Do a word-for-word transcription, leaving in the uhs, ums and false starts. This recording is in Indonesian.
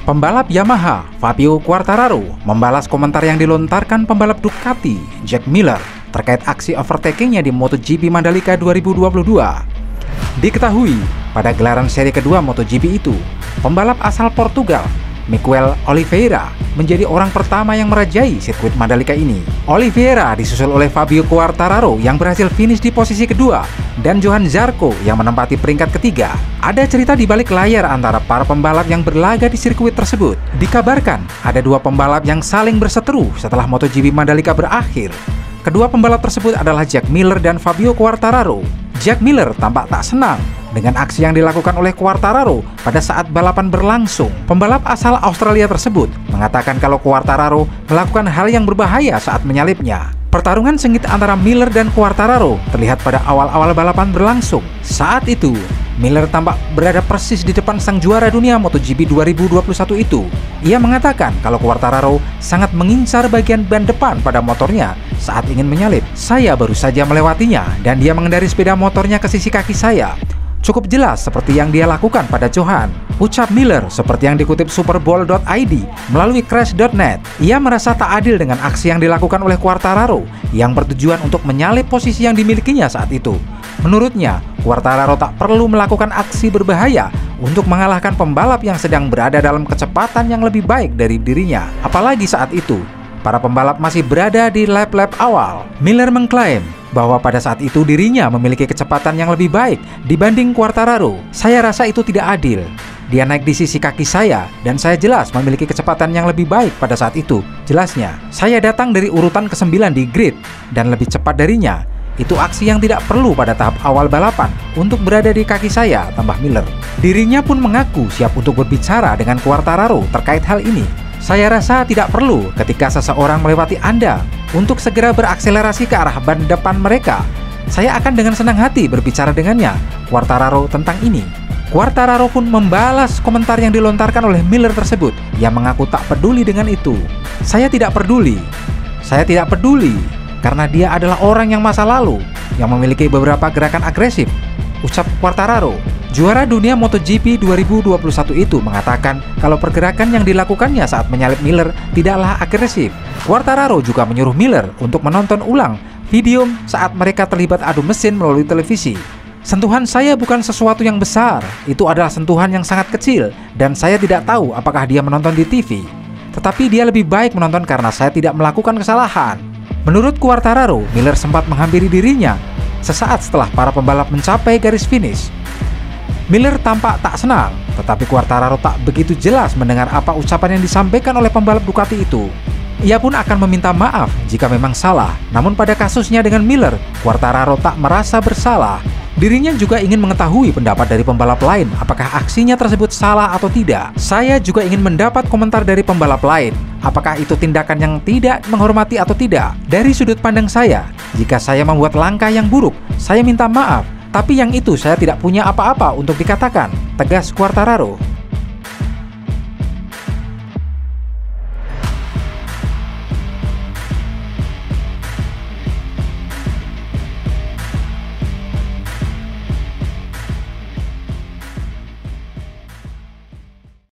Pembalap Yamaha, Fabio Quartararo, membalas komentar yang dilontarkan pembalap Ducati, Jack Miller, terkait aksi overtakingnya di MotoGP Mandalika dua ribu dua puluh dua. Diketahui, pada gelaran seri kedua MotoGP itu, pembalap asal Portugal, Miguel Oliveira, menjadi orang pertama yang merajai sirkuit Mandalika ini. Oliveira disusul oleh Fabio Quartararo yang berhasil finish di posisi kedua, dan Johann Zarco yang menempati peringkat ketiga. Ada cerita di balik layar antara para pembalap yang berlaga di sirkuit tersebut. Dikabarkan, ada dua pembalap yang saling berseteru setelah MotoGP Mandalika berakhir. Kedua pembalap tersebut adalah Jack Miller dan Fabio Quartararo. Jack Miller tampak tak senang dengan aksi yang dilakukan oleh Quartararo pada saat balapan berlangsung. Pembalap asal Australia tersebut mengatakan kalau Quartararo melakukan hal yang berbahaya saat menyalipnya. Pertarungan sengit antara Miller dan Quartararo terlihat pada awal-awal balapan berlangsung. Saat itu, Miller tampak berada persis di depan sang juara dunia MotoGP dua ribu dua puluh satu itu. Ia mengatakan kalau Quartararo sangat mengincar bagian ban depan pada motornya saat ingin menyalip. Saya baru saja melewatinya dan dia mengendari sepeda motornya ke sisi kaki saya. Cukup jelas seperti yang dia lakukan pada Johann, ucap Miller seperti yang dikutip Superbowl dot I D melalui Crash dot net. Ia merasa tak adil dengan aksi yang dilakukan oleh Quartararo yang bertujuan untuk menyalip posisi yang dimilikinya saat itu. Menurutnya, Quartararo tak perlu melakukan aksi berbahaya untuk mengalahkan pembalap yang sedang berada dalam kecepatan yang lebih baik dari dirinya. Apalagi saat itu, para pembalap masih berada di lap-lap awal. Miller mengklaim bahwa pada saat itu dirinya memiliki kecepatan yang lebih baik dibanding Quartararo. Saya rasa itu tidak adil. Dia naik di sisi kaki saya dan saya jelas memiliki kecepatan yang lebih baik pada saat itu. Jelasnya, saya datang dari urutan kesembilan di grid dan lebih cepat darinya. Itu aksi yang tidak perlu pada tahap awal balapan untuk berada di kaki saya, tambah Miller. Dirinya pun mengaku siap untuk berbicara dengan Quartararo terkait hal ini. Saya rasa tidak perlu ketika seseorang melewati Anda untuk segera berakselerasi ke arah ban depan mereka. Saya akan dengan senang hati berbicara dengannya, Quartararo, tentang ini. Quartararo pun membalas komentar yang dilontarkan oleh Miller tersebut yang mengaku tak peduli dengan itu. Saya tidak peduli. Saya tidak peduli karena dia adalah orang yang masa lalu yang memiliki beberapa gerakan agresif, ucap Quartararo. Juara dunia MotoGP dua ribu dua puluh satu itu mengatakan kalau pergerakan yang dilakukannya saat menyalip Miller tidaklah agresif. Quartararo juga menyuruh Miller untuk menonton ulang video saat mereka terlibat adu mesin melalui televisi. Sentuhan saya bukan sesuatu yang besar, itu adalah sentuhan yang sangat kecil dan saya tidak tahu apakah dia menonton di T V. Tetapi dia lebih baik menonton karena saya tidak melakukan kesalahan. Menurut Quartararo, Miller sempat menghampiri dirinya sesaat setelah para pembalap mencapai garis finish. Miller tampak tak senang, tetapi Quartararo tak begitu jelas mendengar apa ucapan yang disampaikan oleh pembalap Ducati itu. Ia pun akan meminta maaf jika memang salah, namun pada kasusnya dengan Miller, Quartararo tak merasa bersalah. Dirinya juga ingin mengetahui pendapat dari pembalap lain, apakah aksinya tersebut salah atau tidak. Saya juga ingin mendapat komentar dari pembalap lain, apakah itu tindakan yang tidak menghormati atau tidak. Dari sudut pandang saya, jika saya membuat langkah yang buruk, saya minta maaf. Tapi yang itu saya tidak punya apa-apa untuk dikatakan, tegas Quartararo.